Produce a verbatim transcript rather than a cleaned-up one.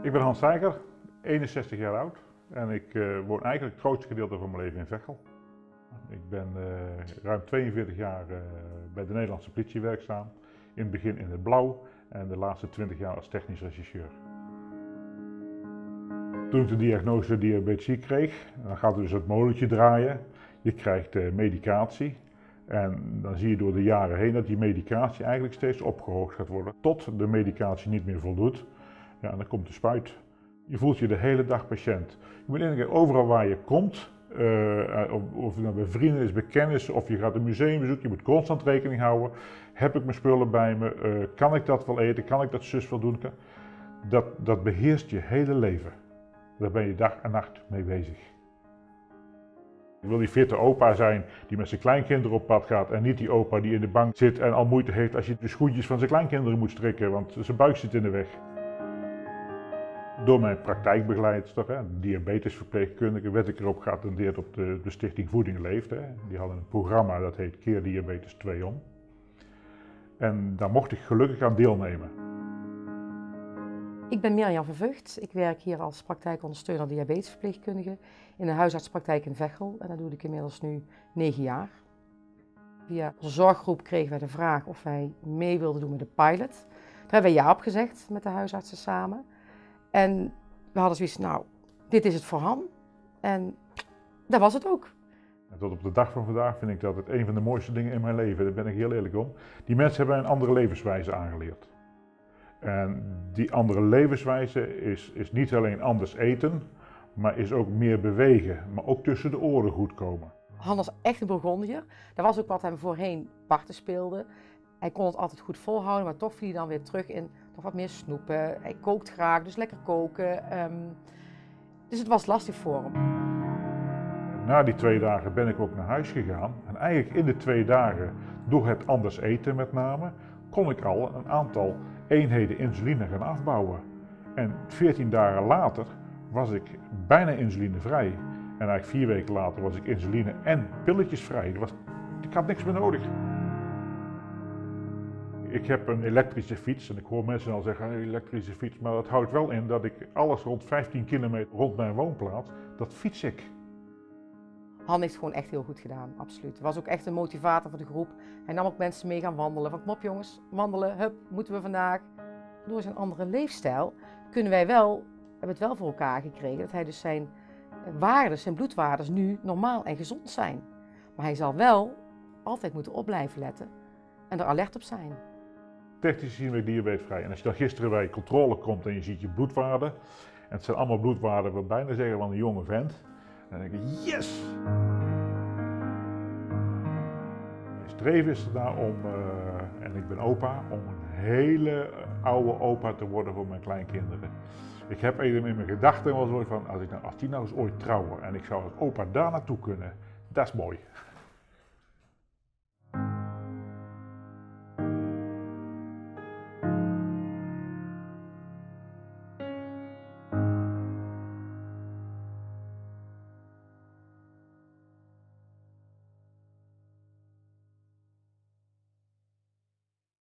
Ik ben Hans Steiger, eenenzestig jaar oud en ik uh, woon eigenlijk het grootste gedeelte van mijn leven in Veghel. Ik ben uh, ruim tweeënveertig jaar uh, bij de Nederlandse politie werkzaam. In het begin in het blauw en de laatste twintig jaar als technisch rechercheur. Toen ik de diagnose diabetes kreeg, dan gaat dus het molentje draaien. Je krijgt uh, medicatie en dan zie je door de jaren heen dat die medicatie eigenlijk steeds opgehoogd gaat worden. Tot de medicatie niet meer voldoet. Ja, en dan komt de spuit. Je voelt je de hele dag patiënt. Je moet eigenlijk overal waar je komt, uh, of, of het nou bij vrienden is, bij kennissen, of je gaat een museum bezoeken, je moet constant rekening houden. Heb ik mijn spullen bij me? Uh, kan ik dat wel eten? Kan ik dat zus wel doen? Dat, dat beheerst je hele leven. Daar ben je dag en nacht mee bezig. Ik wil die fitte opa zijn die met zijn kleinkinderen op pad gaat en niet die opa die in de bank zit en al moeite heeft als je de schoentjes van zijn kleinkinderen moet strikken, want zijn buik zit in de weg. Door mijn praktijkbegeleidster, hè, diabetesverpleegkundige, werd ik erop geattendeerd op de, de Stichting Voeding Leeft. Hè. Die hadden een programma dat heet Keer Diabetes twee om. En daar mocht ik gelukkig aan deelnemen. Ik ben Mirjam van Vught. Ik werk hier als praktijkondersteuner diabetesverpleegkundige in een huisartspraktijk in Veghel. En dat doe ik inmiddels nu negen jaar. Via onze zorggroep kregen wij de vraag of wij mee wilden doen met de pilot. Daar hebben wij ja op gezegd met de huisartsen samen. En we hadden zoiets, nou, dit is het voor Han. En dat was het ook. En tot op de dag van vandaag vind ik dat het een van de mooiste dingen in mijn leven. Daar ben ik heel eerlijk om. Die mensen hebben een andere levenswijze aangeleerd. En die andere levenswijze is, is niet alleen anders eten, maar is ook meer bewegen. Maar ook tussen de oren goed komen. Han was echt een Bourgondier. Dat was ook wat hem voorheen parten speelde. Hij kon het altijd goed volhouden, maar toch viel hij dan weer terug in nog wat meer snoepen. Hij kookt graag, dus lekker koken. Um, dus het was lastig voor hem. Na die twee dagen ben ik ook naar huis gegaan. En eigenlijk in de twee dagen, door het anders eten met name, kon ik al een aantal eenheden insuline gaan afbouwen. En veertien dagen later was ik bijna insulinevrij. En eigenlijk vier weken later was ik insuline en pilletjesvrij. Was, ik had niks meer nodig. Ik heb een elektrische fiets en ik hoor mensen al zeggen, een elektrische fiets, maar dat houdt wel in dat ik alles rond vijftien kilometer rond mijn woonplaats, dat fiets ik. Han heeft gewoon echt heel goed gedaan, absoluut. Hij was ook echt een motivator voor de groep. Hij nam ook mensen mee gaan wandelen. Van kom op jongens, wandelen, hup, moeten we vandaag. Door zijn andere leefstijl kunnen wij wel, hebben het wel voor elkaar gekregen dat hij dus zijn waarden, zijn bloedwaardes nu normaal en gezond zijn. Maar hij zal wel altijd moeten op blijven letten en er alert op zijn. Technisch zien we diabetesvrij. En als je dan gisteren bij controle komt en je ziet je bloedwaarden, en het zijn allemaal bloedwaarden, wat bijna zeggen van een jonge vent, dan denk je yes! Mijn streven is ernaar om, uh, en ik ben opa, om een hele oude opa te worden voor mijn kleinkinderen. Ik heb even in mijn gedachten wel zo van, als, ik nou, als die nou eens ooit trouwen en ik zou als opa daar naartoe kunnen, dat is mooi.